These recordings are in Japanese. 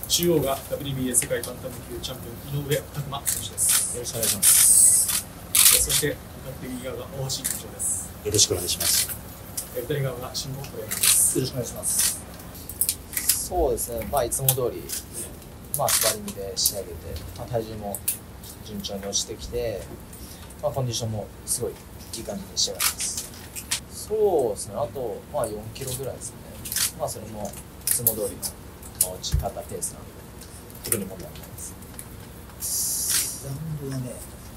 中央が WBA 世界バンタム級チャンピオン井上拓磨選手です。 よろしくお願いします。 そして右側が大橋会長です。 よろしくお願いします。 左側が新保トレーナーです。 よろしくお願いします。そうですね、いつも通り、スパーリングで仕上げて、体重も順調に落ちてきて、コンディションもすごいいい感じで仕上がってます。そうですね、あと、4キロぐらいですね。それもいつも通りの落ち方ペースなので、特に問題ないです。 ラウンドがね、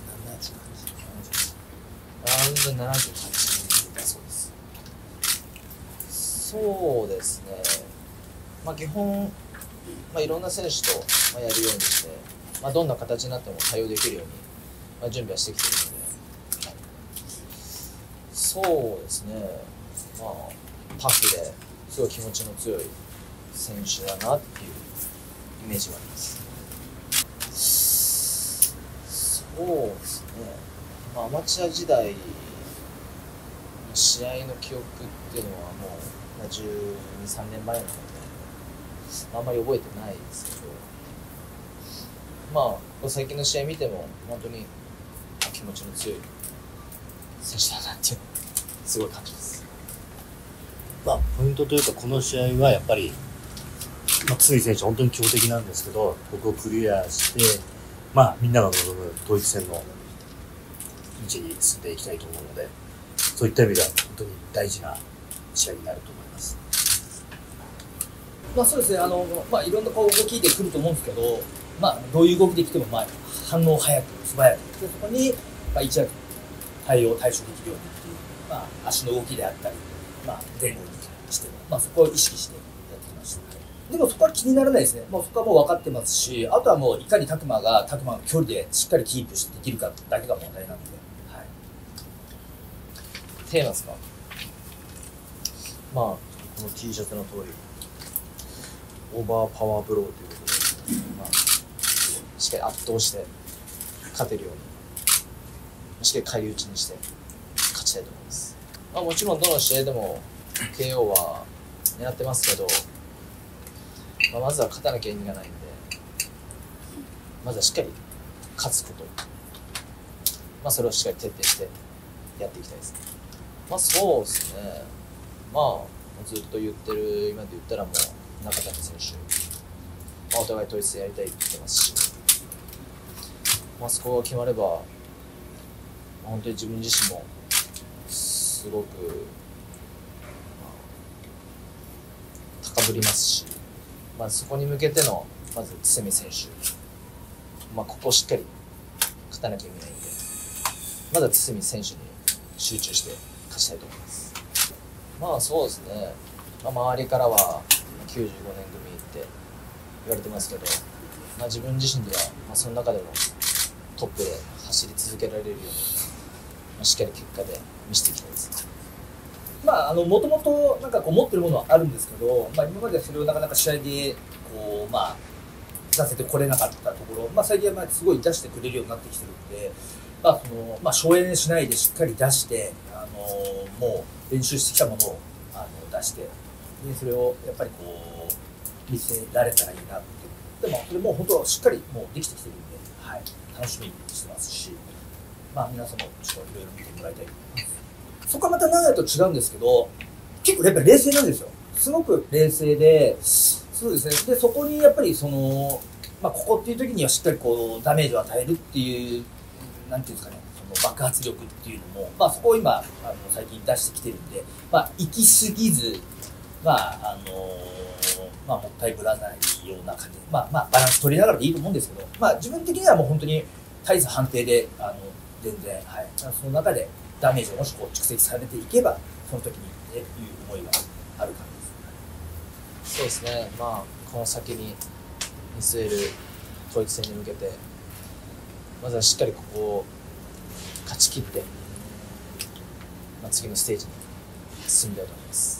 ラウンド78だそうです。そうですね、基本、いろんな選手とやるようにして、どんな形になっても対応できるように、準備はしてきているので、そうですね、タフですごい気持ちの強い選手だなっていうイメージがあります。そうですね、アマチュア時代の試合の記憶っていうのはもう12、3年前なので、あんまり覚えてないですけど、最近の試合見ても本当に気持ちの強い選手だなっていうのをすごい感じます。 ポイントというか、この試合はやっぱり、堤選手本当に強敵なんですけど、ここをクリアして、みんなが望む統一戦の位置に進んでいきたいと思うので、そういった意味では本当に大事な試合になると思います。 そうですね、いろんな動きで来ると思うんですけど、どういう動きで来ても、反応早く、素早く、でそこに、一躍対処できるようにっていう、足の動きであったり、前後にしても、そこを意識してやってきました。でもそこは気にならないですね。そこはもう分かってますし、あとはもういかに拓磨の距離でしっかりキープしてできるかだけが問題なので。テーマですか？この T シャツの通り、オーバーパワーブローということで、しっかり圧倒して勝てるように、しっかり返り討ちにして勝ちたいと思います。もちろんどの試合でも KO は狙ってますけど、まずは勝たなきゃ意味がないんで、まずはしっかり勝つこと、それをしっかり徹底してやっていきたいですね。そうですね、ずっと言ってる、今で言ったらもう中谷選手、お互い統一戦やりたいって言ってますし、そこが決まれば、本当に自分自身もすごく、高ぶりますし、そこに向けてのまず堤選手、ここをしっかり勝たなきゃいけないんで、まずは堤選手に集中して勝ちたいと思います。そうですね、周りからは95年組って言われてますけど、自分自身ではその中でもトップで走り続けられるように、しっかり結果で見せていきたいです。もともと持ってるものはあるんですけど、今までそれをなかなか試合で出せてこれなかったところ、最近はすごい出してくれるようになってきてるんで、省エネしないでしっかり出して、もう練習してきたものを出して、でそれをやっぱり見せられたらいいなって。でもそれも本当しっかりもうできてきてるんで、楽しみにしてますし、皆さんもちょっといろいろ見てもらいたいと思います。そこはまた長屋と違うんですけど、結構やっぱり冷静なんですよ。すごく冷静で、そうですね。でそこにやっぱりここっていう時にはしっかりダメージを与えるっていう、なんていうんですかね、その爆発力っていうのも、そこを今最近出してきてるんで、行き過ぎず、もったいぶらないような感じで、バランス取りながらでいいと思うんですけど、自分的にはもう本当に大差判定で全然、その中でダメージをもし蓄積されていけば、その時にっていう思いがある感じです。そうですね、この先に見据える統一戦に向けて、まずはしっかりここを勝ち切って、次のステージに進みたいと思います。